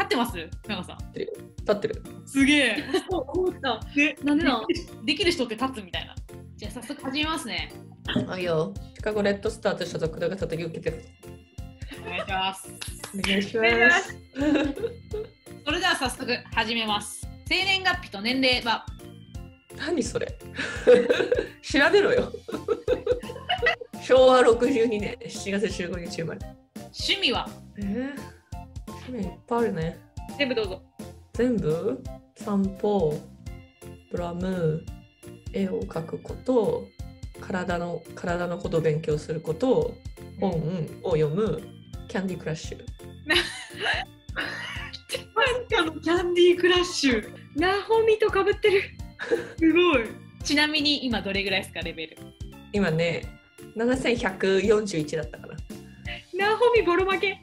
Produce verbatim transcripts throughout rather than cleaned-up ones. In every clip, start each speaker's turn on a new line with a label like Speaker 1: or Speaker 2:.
Speaker 1: ってます長さん。
Speaker 2: 立ってる。
Speaker 1: すげえ。
Speaker 3: そう思った。
Speaker 1: で、
Speaker 3: なんでなん
Speaker 1: できる人って立つみたいな。じゃあ早速始めますね。
Speaker 2: あ、いいよ。シカゴレッドスターと所属が叩き受けてる。
Speaker 1: お願いします。
Speaker 2: お願いします。
Speaker 1: それでは早速始めます。生年月日と年齢は
Speaker 2: 何それ調べろよ。しょうわろくじゅうにねんしちがつじゅうごにち生まれ。
Speaker 1: 趣味は
Speaker 2: えー、趣味いっぱいあるね。
Speaker 3: 全部どうぞ。
Speaker 2: 全部散歩、ドラム、絵を描くこと、体の体のことを勉強すること、本を読む、キャンディークラッシュ。
Speaker 1: なんかのキャンディークラッシュ。
Speaker 3: ナホミと被ってる。
Speaker 1: すごい。ちなみに今どれぐらいですかレベル？
Speaker 2: 今ね、ななせんひゃくよんじゅういちだったかな。
Speaker 3: ナホミボロ負け。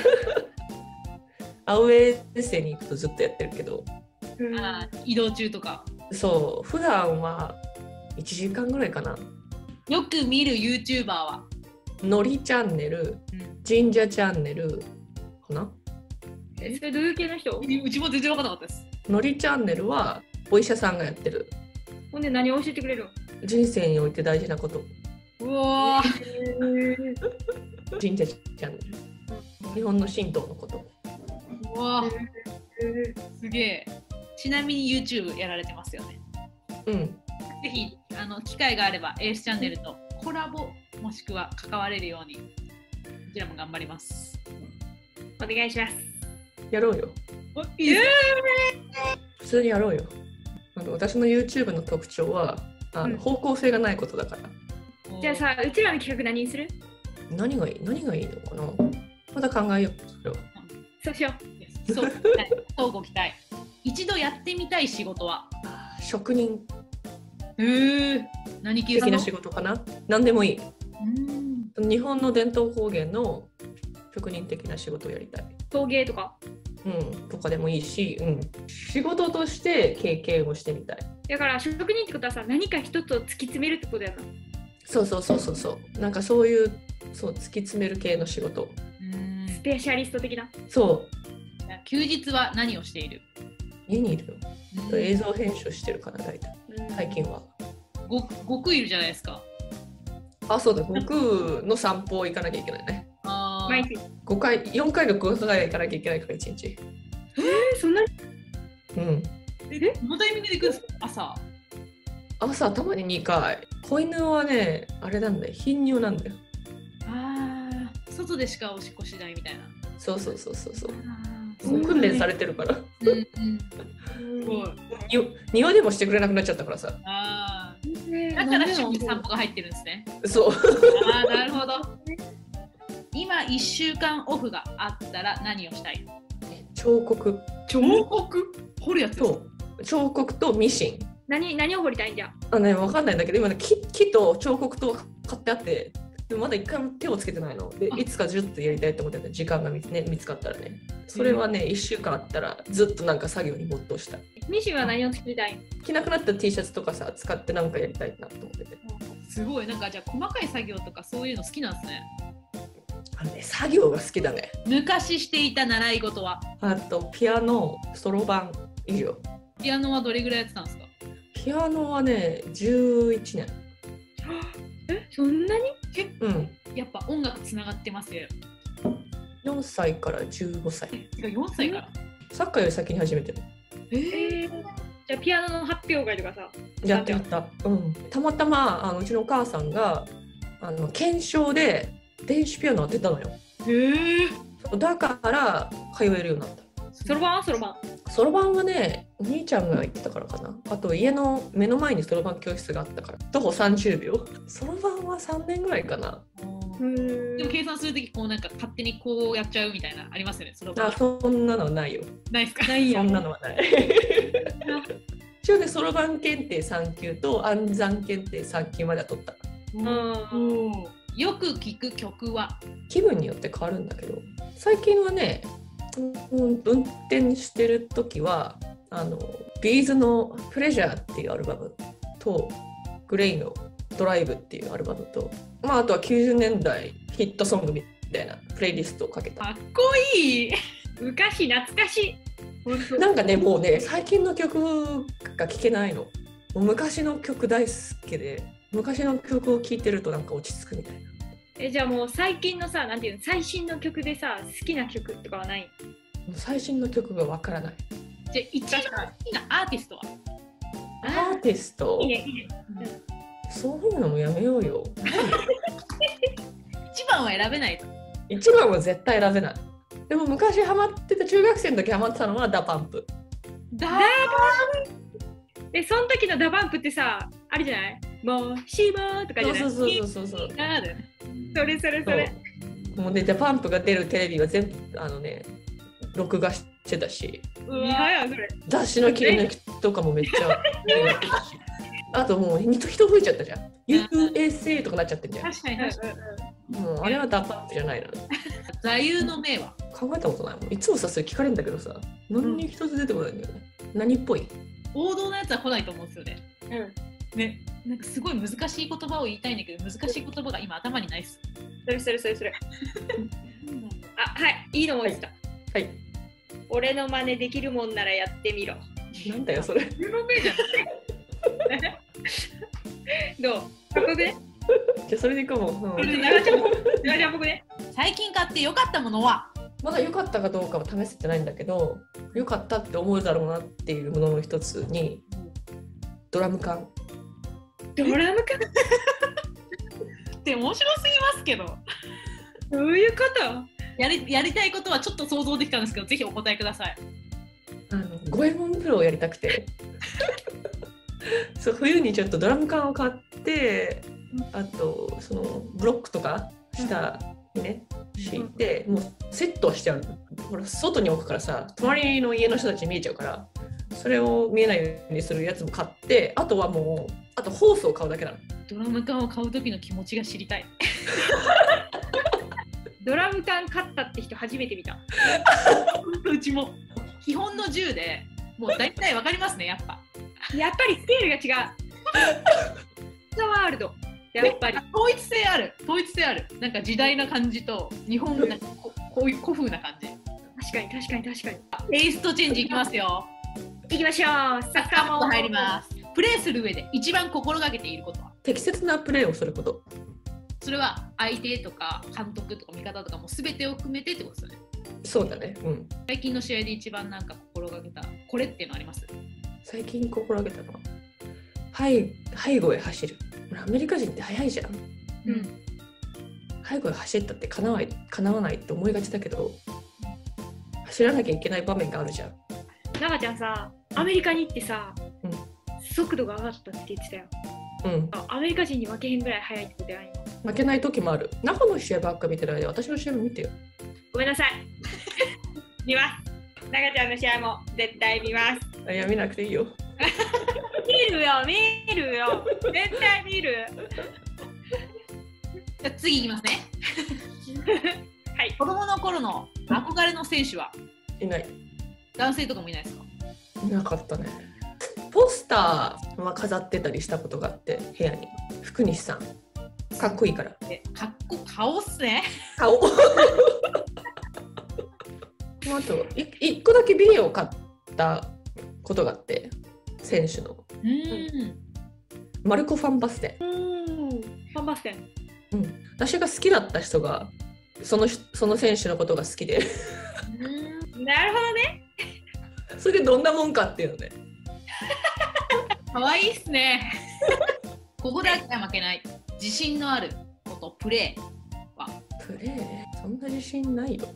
Speaker 2: アウェー生に行くとずっとやってるけど、
Speaker 1: あ移動中とか。
Speaker 2: そう、普段はいちじかんぐらいかな。
Speaker 1: よく見る YouTuber は
Speaker 2: のりチャンネル、
Speaker 1: うん、
Speaker 2: 神社チャンネルかな。
Speaker 3: え、それどういう系の人？
Speaker 1: うちも全然分からなかったです。
Speaker 2: のりチャンネルはお医者さんがやってる。
Speaker 3: ほんで何を教えてくれるの？
Speaker 2: 人生において大事なこと。
Speaker 1: うわ
Speaker 2: ー神社チャンネル。日本の神道のこと。
Speaker 1: うわすげえ。ちなみに YouTube やられてますよね。
Speaker 2: うん。
Speaker 1: ぜひあの機会があればエースチャンネルとコラボもしくは関われるようにこちらも頑張ります。
Speaker 3: お願いします。
Speaker 2: やろうよ。
Speaker 1: いいですか？
Speaker 2: 普通にやろうよ。あの私の YouTube の特徴はあの、うん、方向性がないことだから。
Speaker 3: じゃあさ、うちらの企画何にする？
Speaker 2: 何がいい？何がいいのかな？まだ考えよう。それは。
Speaker 3: そうしよ
Speaker 1: う。そう、そうご期待。一度やってみたい仕事は？
Speaker 2: 職人。
Speaker 1: へー、何系
Speaker 2: 的な仕事かな？何でもいい。
Speaker 1: うん。
Speaker 2: 日本の伝統工芸の職人的な仕事をやりたい。
Speaker 3: 陶芸とか？
Speaker 2: うん、とかでもいいし、うん、仕事として経験をしてみたい。
Speaker 3: だから職人ってことはさ、何か一つを突き詰めるってことやな。
Speaker 2: そうそうそうそうそう。なんかそういうそう突き詰める系の仕事。
Speaker 3: うんスペシャリスト的な。
Speaker 2: そう。
Speaker 1: 休日は何をしている？
Speaker 2: 家にいるよ。映像編集してるかな大体。最近は。
Speaker 1: ご悟空いるじゃないですか。
Speaker 2: あ、そうだ。悟空の散歩行かなきゃいけないね。
Speaker 1: あ
Speaker 3: 毎日
Speaker 2: ごかい、よんかいかごかい行かなきゃいけないからいちにち。
Speaker 3: えー、そんなに？
Speaker 2: うん。
Speaker 1: え、どのタイミングで行くんですか？朝。
Speaker 2: 朝たまににかい。子犬はね、あれなんだよ。頻尿なんだよ。
Speaker 1: ああ、外でしかおしっこしないみたいな。
Speaker 2: そうそうそうそうそう。
Speaker 1: そう、
Speaker 2: 訓練されてるから。
Speaker 1: うんうん。すごい。
Speaker 2: 庭でもしてくれなくなっちゃったからさ。
Speaker 1: ああ。だから趣味散歩が入ってるんですね。
Speaker 2: そう。
Speaker 1: ああ、なるほど。今いっしゅうかんオフがあったら何をしたい？
Speaker 2: 彫刻。
Speaker 1: 彫刻？彫るやつ？
Speaker 2: と彫刻とミシン。
Speaker 3: 何何を彫りたいんじゃ？
Speaker 2: あね、わかんないんだけど今ね 木, 木と彫刻と買ってあってでもまだ一回も手をつけてないのでいつかずっとやりたいと思ってて時間が 見,、ね、見つかったらねそれはね、うん、いっしゅうかんあったらずっとなんか作業に没頭したい。
Speaker 3: ミシンは何を作りたい？
Speaker 2: 着なくなった T シャツとかさ使ってなんかやりたいなと思ってて。
Speaker 1: すごいなんかじゃあ細かい作業とかそういうの好きなんですね。
Speaker 2: あのね作業が好きだね。
Speaker 1: 昔していた習い事は？
Speaker 2: あとピアノ、そろばん以上。
Speaker 1: ピアノはどれぐらいやってたんですか？
Speaker 2: ピアノはねじゅういちねん。
Speaker 3: え、そんなに？
Speaker 1: 結構、うん、やっぱ音楽つながってますよ。
Speaker 2: よんさいからじゅうごさい。
Speaker 1: 違うよんさいから。
Speaker 2: サッカーより先に始めてる。
Speaker 3: えー、じゃあピアノの発表会とかさ
Speaker 2: やってやった、うん、たまたまあのうちのお母さんがあの検証で電子ピアノを当てたのよ。
Speaker 1: へえ。
Speaker 2: だから通えるようになった。
Speaker 3: そろばんはそろばん
Speaker 2: そろばんはねお兄ちゃんが言ってたからかな。あと家の目の前にそろばん教室があったから徒歩さんじゅうびょう。そろばんはさんねんぐらいかな。
Speaker 1: でも計算するときこうなんか勝手にこうやっちゃうみたいなありますよね。そろばん。
Speaker 2: あ、そんなのはないよ。
Speaker 1: ないですか？
Speaker 3: ないよ。
Speaker 2: そんなのはない。一応ねそろばん検定さんきゅうと暗算検定さんきゅうまでは取った。
Speaker 1: うん、よく聴く曲は？
Speaker 2: 気分によって変わるんだけど最近はね、うん、運転してる時はあのビーズの「プレジャー」っていうアルバムとグレイの「ドライブ」っていうアルバムと、まあ、あとはきゅうじゅうねんだいヒットソングみたいなプレイリストをかけた。
Speaker 1: かっこいい。
Speaker 3: 昔懐かしい。本当
Speaker 2: なんかねもうね最近の曲が聴けないの。もう昔の曲大好きで昔の曲を聴いてるとなんか落ち着くみたいな。
Speaker 3: え、じゃあもう最近のさ、なんていうの、最新の曲でさ、好きな曲とかはない？
Speaker 2: 最新の曲がわからない。
Speaker 1: じゃあ一番好きなアーティストは？
Speaker 2: アーティスト
Speaker 3: いいね、いいね。
Speaker 2: そういうのもやめようよ。
Speaker 1: 一番は選べないと。
Speaker 2: 一番は絶対選べない。でも昔ハマってた中学生の時ハマってたのはダパンプ。
Speaker 1: ダー
Speaker 3: で、その時のダバンプってさ、あるじゃない？もうしもとかじゃない？
Speaker 2: そうそうそうそうそう。
Speaker 1: ダーだよね。
Speaker 3: それそれそれ。
Speaker 2: もうねダパンプが出るテレビは全部あのね録画してたし、
Speaker 3: うわーそれ。
Speaker 2: 雑誌の切り抜きとかもめっちゃやってたし。あともう人人増えちゃったじゃん。ユーエスエー とかなっちゃってんじゃん。
Speaker 1: 確かに確かに。
Speaker 2: もうあれはダパンプじゃないの。
Speaker 1: 座右の銘は？
Speaker 2: 考えたことないもん。いつもさそれ聞かれるんだけどさ、何に一つ出てこないんだよね。何っぽい？
Speaker 1: 王道のやつは来ないと思うんですよね。
Speaker 3: うん。
Speaker 1: ね、なんかすごい難しい言葉を言いたいんだけど難しい言葉が今頭にないっす。
Speaker 3: それそれそれそれ。あ、はい、いいの思いついた。
Speaker 2: はい。
Speaker 3: 俺の真似できるもんならやってみろ。
Speaker 2: なんだよそれ。
Speaker 1: 座右の銘じゃない。
Speaker 3: どう？かっこよくね？
Speaker 2: じゃあそれでいこうもう。うん、
Speaker 3: 長ちゃんも、長ちゃん僕ね。
Speaker 1: 最近買って良かったものは？
Speaker 2: まだ良かったかどうかは試せてないんだけど、良かったって思うだろうなっていうものの一つにドラム缶。
Speaker 3: ドラム缶？
Speaker 1: って面白すぎますけど。
Speaker 3: どういうこと？
Speaker 1: やりやりたいことはちょっと想像できたんですけど、ぜひお答えください。
Speaker 2: あの五右衛門風呂をやりたくて。そう冬にちょっとドラム缶を買って、あとそのブロックとか下にね敷いて、もうセットしちゃう。ほら外に置くからさ、隣の家の人たち見えちゃうから、それを見えないようにするやつも買って、あとはもうあとホースを買うだけなの。
Speaker 1: ドラム缶を買う時の気持ちが知りたい。
Speaker 3: ドラム缶買ったって人初めて見た。
Speaker 1: うちも基本のじゅうでもう大体わかりますね、やっぱ。
Speaker 3: やっぱりスケールが違う。ザワールド。やっぱり。
Speaker 1: 統一性ある。統一性ある。なんか時代な感じと日本なんかここういう古風な感じ。
Speaker 3: 確かに確かに確かに。
Speaker 1: テイストチェンジいきますよ。
Speaker 3: いきましょう。
Speaker 1: サッカーモード入ります。プレーする上で一番心がけていることは？
Speaker 2: 適切なプレーをすること。
Speaker 1: それは相手とか監督とか味方とかも全てを含めてってことですよね。
Speaker 2: そうだね。うん。
Speaker 1: 最近の試合で一番なんか心がけたこれっていうのあります？
Speaker 2: 最近心がけたのは、背背後へ走る。アメリカ人って速いじゃん。
Speaker 1: うん。
Speaker 2: 背後へ走ったって叶わない、叶わないって思いがちだけど、走らなきゃいけない場面があるじゃん。
Speaker 3: 長ちゃんさ、アメリカに行ってさ、
Speaker 2: うん、
Speaker 3: 速度が上がったって言ってたよ。
Speaker 2: うん。
Speaker 3: アメリカ人に負けへんぐらい速いってことやんよ。
Speaker 2: 負けない時もある。中の試合ばっか見てる間、私の試合も見てよ。
Speaker 3: ごめんなさい。見ます。長ちゃんの試合も絶対見ます。
Speaker 2: いや、見なくていいよ。
Speaker 3: 見るよ、見るよ。絶対見る。
Speaker 1: じゃあ次いきますね。
Speaker 3: はい。
Speaker 1: 子供の頃の憧れの選手はい
Speaker 2: ない。
Speaker 1: 男性とかもいないですか？
Speaker 2: いなかったね。ポスターは飾ってたりしたことがあって、部屋に。福西さん。かっこいいから。
Speaker 1: え、かっこ顔っすね。
Speaker 2: 顔。あとい一個だけビデオを買ったことがあって、選手の。
Speaker 1: うん。
Speaker 2: マルコ・ファンバステン。
Speaker 3: うん。ファンバステン。
Speaker 2: うん。私が好きだった人がそのその選手のことが好きで。
Speaker 3: うん。なるほどね。
Speaker 2: それでどんなもんかっていうのね。
Speaker 1: 可愛いっすね。ここだけは負けない。自信のあることプレーは？
Speaker 2: プレーそんな自信ないよ。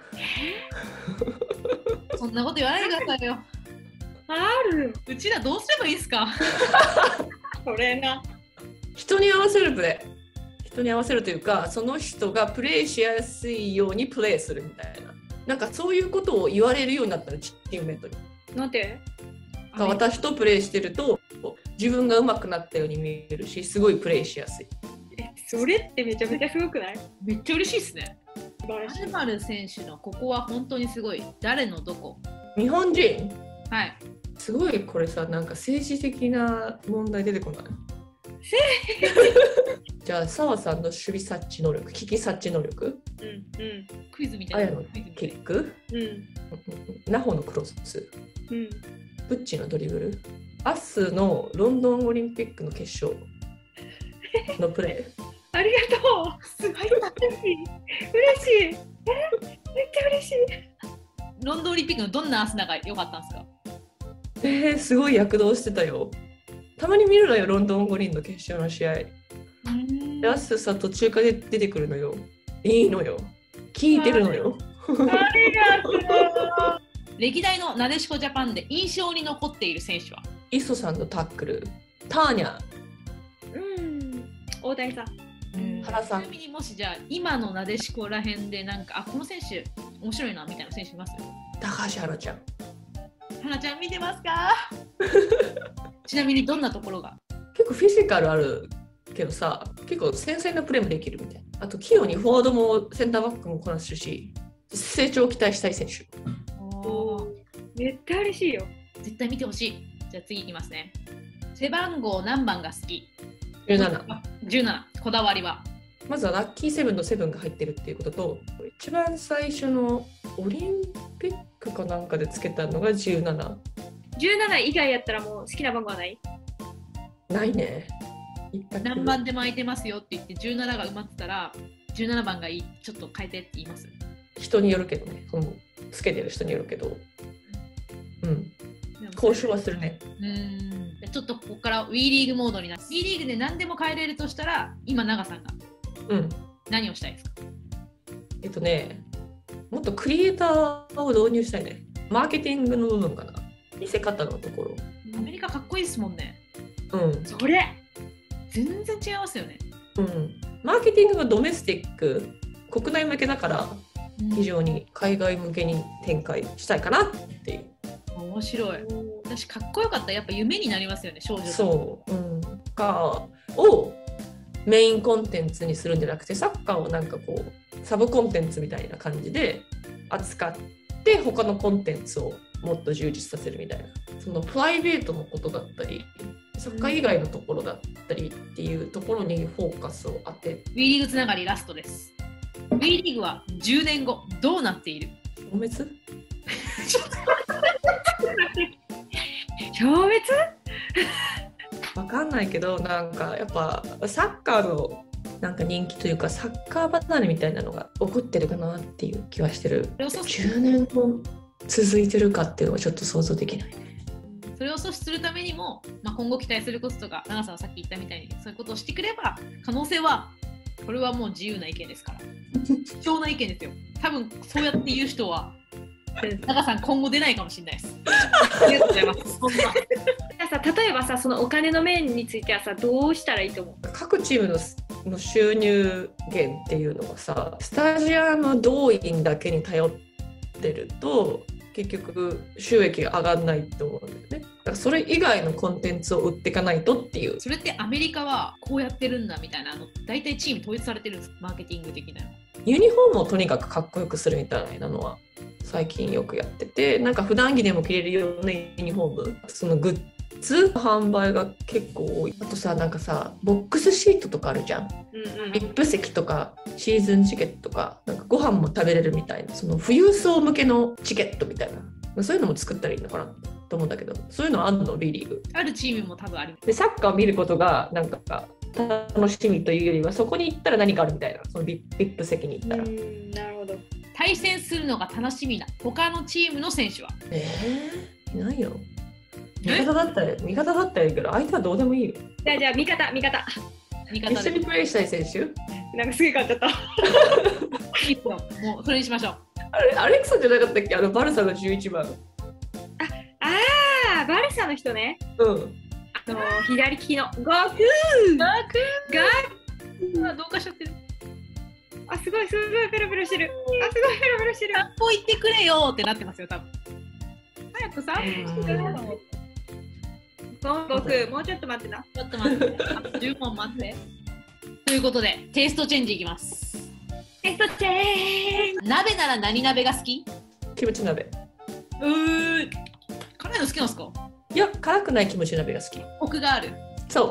Speaker 1: そんなこと言わないでくださいよ。
Speaker 3: ある。
Speaker 1: うちらどうすればいいですか？
Speaker 3: それな。
Speaker 2: 人に合わせるプレー。人に合わせるというか、その人がプレーしやすいようにプレーするみたいな。なんかそういうことを言われるようになったの、チームメイトに。
Speaker 3: なんて？
Speaker 2: 私とプレーしてると自分が上手くなったように見えるし、すごいプレーしやすい。
Speaker 3: え、それってめちゃめちゃすごくない？
Speaker 1: めっちゃ嬉しいっすね。
Speaker 3: 素晴らしい。
Speaker 1: 〇〇選手のここは本当にすごい。誰のどこ？
Speaker 2: 日本人。
Speaker 1: はい。
Speaker 2: すごいこれさ、なんか政治的な問題出てこない？ じゃあ澤さんの守備察知能力、危機察知能力、
Speaker 3: うんうん
Speaker 1: クイズみた
Speaker 2: あやの
Speaker 1: いなクイズみたいな
Speaker 2: キック、
Speaker 3: うん
Speaker 2: ナホのクロス、
Speaker 3: うん
Speaker 2: ブッチのドリブル、アスのロンドンオリンピックの決勝のプレー。
Speaker 3: ありがとう。すごい嬉しい。嬉しい。え、めっちゃ嬉しい。
Speaker 1: ロンドンオリンピックのどんなアスナが良かったんですか？
Speaker 2: えー、すごい躍動してたよ。たまに見るのよ、ロンドン五輪の決勝の試合。でアスさ、途中から出てくるのよ。いいのよ。聞いてるのよ。
Speaker 3: ありがとう。
Speaker 1: 歴代のなでしこジャパンで印象に残っている選手は？
Speaker 2: 磯さんのタックル、ターニャ、
Speaker 3: うん。大谷さん。
Speaker 2: 原さん
Speaker 1: ちなみにもしじゃあ今のなでしこらへんでなんかあこの選手面白いなみたいな選手います？
Speaker 2: 高橋原ちゃん。
Speaker 1: 花ちゃん見てますか？ちなみにどんなところが？
Speaker 2: 結構フィジカルあるけどさ、結構繊細なプレーもできるみたいな。あと器用にフォワードもセンターバックもこなすし、成長を期待したい選手。
Speaker 1: おー
Speaker 3: めっちゃ嬉しいよ。
Speaker 1: 絶対見てほしい。じゃあ次いきますね。背番号何番が好き？
Speaker 2: じゅうなな。
Speaker 1: あじゅうなな。こだわりは？
Speaker 2: まずはラッキーセブンのセブンが入ってるっていうことと、一番最初のオリンピックかなんかでつけたのがじゅうなな。
Speaker 3: じゅうなな以外やったらもう好きな番号はない？
Speaker 2: ないね。
Speaker 1: 何番でも空いてますよって言ってじゅうななが埋まってたらじゅうななばんがいい、ちょっと変えてって言います？
Speaker 2: 人によるけどね、そのつけてる人によるけど、うん、交渉はするね。
Speaker 1: うんちょっとここから WE リーグモードになって WE リーグで何でも変えれるとしたら今長さんが
Speaker 2: うん
Speaker 1: 何をしたいですか？
Speaker 2: えっとね、もっとクリエイターを導入したいね。マーケティングの部分かな。見せ方のところ。
Speaker 1: アメリカかっこいいですもんね。
Speaker 2: うん。
Speaker 3: それ
Speaker 1: 全然違いますよね。
Speaker 2: うん。マーケティングがドメスティック、国内向けだから非常に海外向けに展開したいかなっていう。
Speaker 1: 面白い。私かっこよかったらやっぱ夢になりますよね、少女。
Speaker 2: そう。うん。かをメインコンテンツにするんじゃなくて、サッカーをなんかこうサブコンテンツみたいな感じで扱って他のコンテンツをもっと充実させるみたいな。そのプライベートのことだったりサッカー以外のところだったりっていうところにフォーカスを当て。
Speaker 1: WE リーグつながりラストです。 WE リーグはじゅうねんごどうなっている？
Speaker 2: 消滅
Speaker 3: 消滅？
Speaker 2: わかんないけど、なんかやっぱサッカーのなんか人気というかサッカー離れみたいなのが起こってるかなっていう気はしてる。じゅうねんも続いてるかっていうのはちょっと想像できないね。
Speaker 1: それを阻止するためにも、まあ、今後期待することとか長さんはさっき言ったみたいにそういうことをしてくれば可能性はこれはもう自由な意見ですから貴重な意見ですよ。多分そうやって言う人は長さん今後出ないかもしれないです。ありがとうございます。そんな
Speaker 3: さ例えばさそのお金の面についてはさどうしたらいいと思う？
Speaker 2: 各チーム の, の収入源っていうのはさスタジアム動員だけに頼ってると結局収益が上がらないと思うんだよね。だからそれ以外のコンテンツを売っていかないとっていう。
Speaker 1: それってアメリカはこうやってるんだみたいなの大体チーム統一されてるんです。マーケティング的なの。
Speaker 2: ユニフォームをとにかくかっこよくするみたいなのは最近よくやってて、なんか普段着でも着れるようなユニフォーム、そのグッズ販売が結構多い。あとさなんかさボックスシートとかあるじゃん。
Speaker 3: うんうん、
Speaker 2: ビップ席とかシーズンチケットとか、なんかご飯も食べれるみたいな、その富裕層向けのチケットみたいな、そういうのも作ったらいいのかなと思うんだけど、そういうのあんの B リーグ。
Speaker 1: あるチームも多分ある。
Speaker 2: でサッカーを見ることがなんか楽しみというよりはそこに行ったら何かあるみたいな、そのビップ席に行ったら。
Speaker 3: うんなるほど。
Speaker 1: 対戦するのが楽しみな他のチームの選手は？
Speaker 2: えー、いないよ。味方だったら味方だったらいいけど相手はどうでもいいよ。
Speaker 3: じゃあじゃあ味方味方
Speaker 1: 味方
Speaker 2: 一緒にプレーしたい選手。
Speaker 3: なんかすげえ買っちゃった。
Speaker 1: いいですよ。もうそれにしましょう。
Speaker 2: あれアレクサじゃなかったっけ、あのバルサのじゅういちばん。
Speaker 3: ああバルサの人ね。
Speaker 2: うん。
Speaker 3: あの左利きのゴークー
Speaker 1: ガーク
Speaker 3: ー
Speaker 1: ーどうかしちゃってる。
Speaker 3: あすごいすごいペロペロしてる。あすごいペロペロしてる。
Speaker 1: 学校行ってくれよってなってますよ多分。早くさ、
Speaker 3: 僕もうちょっと待ってな。
Speaker 1: ちょっと待って、あじゅう問待って。ということでテイストチェンジいきます。
Speaker 3: テストチェーン。
Speaker 1: 鍋なら何鍋が好き？
Speaker 2: キムチ鍋。
Speaker 1: うー辛いの好きなんですか？
Speaker 2: いや辛くないキムチ鍋が好き。
Speaker 1: コクがある。
Speaker 2: そう。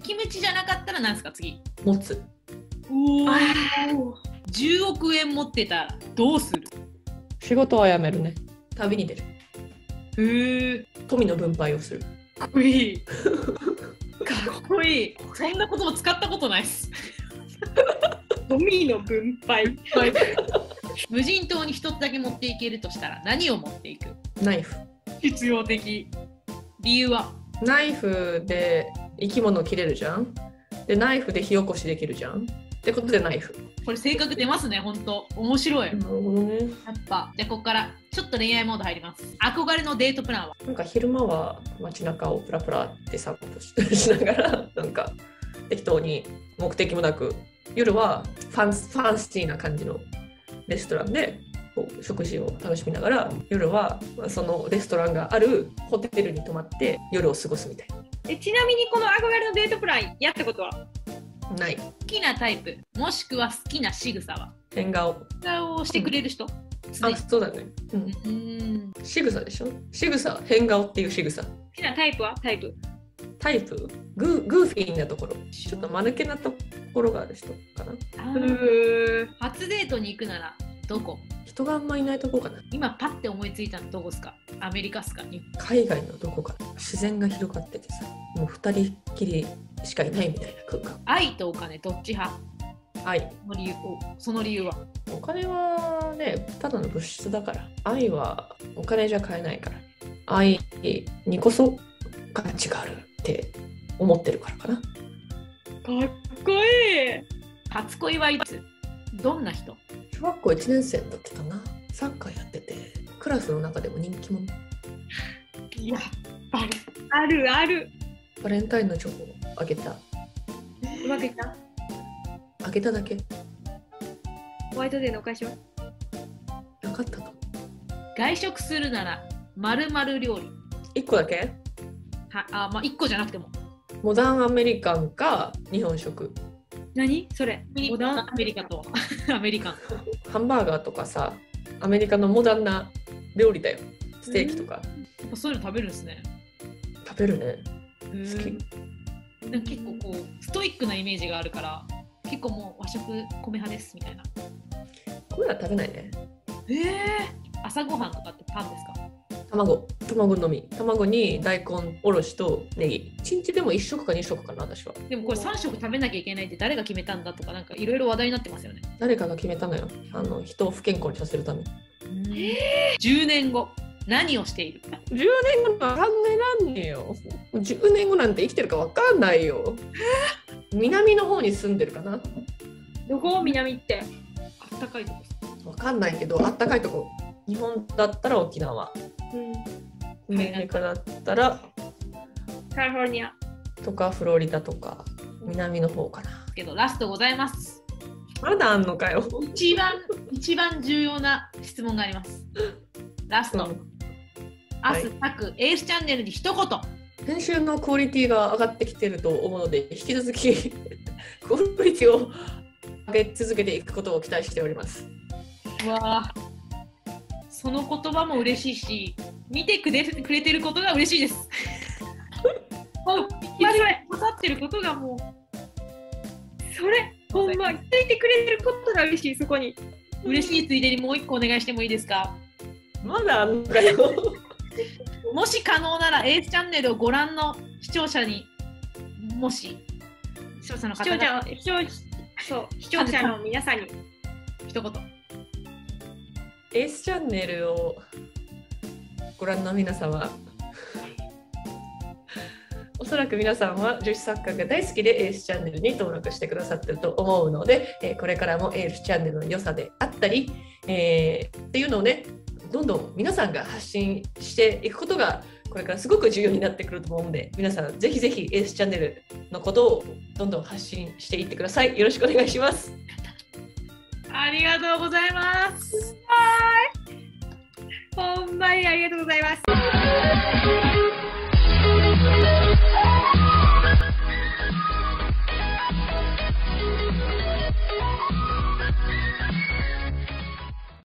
Speaker 1: キムチじゃなかったら何ですか次。
Speaker 2: 持つ。
Speaker 1: お
Speaker 3: あ
Speaker 1: じゅうおくえん持ってたらどうする？
Speaker 2: 仕事は辞めるね。旅に出る。
Speaker 1: へえ、
Speaker 2: 富の分配をする。
Speaker 1: かっこいい。かっこいい。そんなことも使ったことないっす。
Speaker 3: ゴミの分配。
Speaker 1: 無人島に一つだけ持っていけるとしたら何を持っていく？
Speaker 2: ナイフ。
Speaker 1: 必要的。理由は？
Speaker 2: ナイフで生き物を切れるじゃん。で、ナイフで火起こしできるじゃん。ってことでナイフ。
Speaker 1: これ性格出ますね、ほんと。面白い。やっ
Speaker 2: なるほどね。
Speaker 1: ぱ。じゃあここからちょっと恋愛モード入ります。憧れのデートプランは？
Speaker 2: なんか昼間は街中をプラプラって散歩 し, しながら、なんか適当に目的もなく、夜はファンファンシーな感じのレストランでこう食事を楽しみながら、夜はそのレストランがあるホテルに泊まって夜を過ごすみたいな。
Speaker 3: えちなみにこの憧れのデートプランやったことは？
Speaker 2: ない。
Speaker 1: 好きなタイプ、もしくは好きな仕草は？
Speaker 2: 変顔。
Speaker 1: 顔をしてくれる人？
Speaker 2: あ、そうだね。うん。
Speaker 1: うん。
Speaker 2: 仕草でしょ。仕草、変顔っていう仕草。
Speaker 3: 好きなタイプは？タイプ。
Speaker 2: タイプグー、グーフィーなところ。ちょっと間抜けなところがある人かな。
Speaker 1: あ
Speaker 3: う
Speaker 1: ー
Speaker 3: ー
Speaker 1: 初デートに行くならどこ？
Speaker 2: 人があんまいないとこかな。
Speaker 1: 今パッて思いついたのどこですか？アメリカっすか？日本？
Speaker 2: 海外のどこかな。自然が広がっててさ、もう二人きりしかいないみたいな空間。
Speaker 1: 愛とお金どっち派？
Speaker 2: 愛。
Speaker 1: その理由おその理由は？
Speaker 2: お金はね、ただの物質だから。愛はお金じゃ買えないから。愛にこそ価値があるって思ってるからかな。
Speaker 3: かっこいい。
Speaker 1: 初恋はいつ？どんな人？
Speaker 2: 小学校いちねん生の時かな。サッカーやってて、クラスの中でも人気者。
Speaker 1: やっぱり。
Speaker 3: あるある。
Speaker 2: バレンタインのチョコをあげた。
Speaker 3: うまくいった？
Speaker 2: あげただけ。
Speaker 3: ホワイトデーのお返しは？
Speaker 2: なかったと思う。
Speaker 1: 外食するなら〇〇料理。
Speaker 2: いっこだけ？
Speaker 1: はあ、まあいっこじゃなくても。
Speaker 2: モダンアメリカンか日本食。
Speaker 3: 何それ？モダン
Speaker 1: アメリカとアメリカン。
Speaker 2: ハンバーガーとかさ、アメリカのモダンな料理だよ。ステーキとか。
Speaker 1: やっぱそういうの食べるんですね。
Speaker 2: 食べるね。
Speaker 1: 好
Speaker 2: 好き。
Speaker 1: なんか結構こうストイックなイメージがあるから結構もう和食米派ですみたいな。
Speaker 2: これは食べないね。
Speaker 1: えー、朝ごはんとかってパンですか？
Speaker 2: 卵。卵のみ。卵に大根おろしとネギ。いちにちでもいっ食かに食かな、私は。
Speaker 1: でもこれさん食食べなきゃいけないって誰が決めたんだとかなんかいろいろ話題になってますよね。
Speaker 2: 誰かが決めたのよ。あの人を不健康にさせるため。
Speaker 1: じゅうねんご何をしている？
Speaker 2: じゅうねんごなんて考えらんねえよ。じゅうねんごなんて生きてるかわかんないよ。南の方に住んでるかな。
Speaker 3: どこ？南って。
Speaker 1: あったかいとこです。
Speaker 2: わかんないけど、あったかいとこ。日本だったら沖縄。
Speaker 3: うん。
Speaker 2: アメリカだったら
Speaker 3: カリフォルニア。
Speaker 2: とかフロリダとか南の方かな。
Speaker 1: けどラストございます。
Speaker 2: まだあんのかよ。
Speaker 1: 一番一番重要な質問があります。ラスト。
Speaker 2: うん
Speaker 1: 明日各エースチャンネルに一言。
Speaker 2: 編集のクオリティが上がってきてると思うので、引き続きクオリティを上げ続けていくことを期待しております。
Speaker 1: うわあ、その言葉も嬉しいし、見てくれくれてることが嬉しいです。もう
Speaker 3: まず
Speaker 1: 刺さってることがもう
Speaker 3: それほんまついてくれることが嬉しい。そこに
Speaker 1: 嬉しいついでにもう一個お願いしてもいいですか？
Speaker 2: まだあんのかよ。
Speaker 1: もし可能ならエースチャンネルをご覧の視聴者にもし視聴者の
Speaker 3: 視聴
Speaker 1: 方が
Speaker 3: 者視聴そう視聴者の皆さんに
Speaker 1: 一言。
Speaker 2: エースチャンネルをご覧の皆様、おそらく皆さんは女子サッカーが大好きでエースチャンネルに登録してくださってると思うので、えーこれからもエースチャンネルの良さであったり、えーっていうのをね、どんどん皆さんが発信していくことがこれからすごく重要になってくると思うので、皆さんぜひぜひエースチャンネルのことをどんどん発信していってください。よろしくお願いします。
Speaker 1: ありがとうございます。
Speaker 3: ほんまにありがとうございます。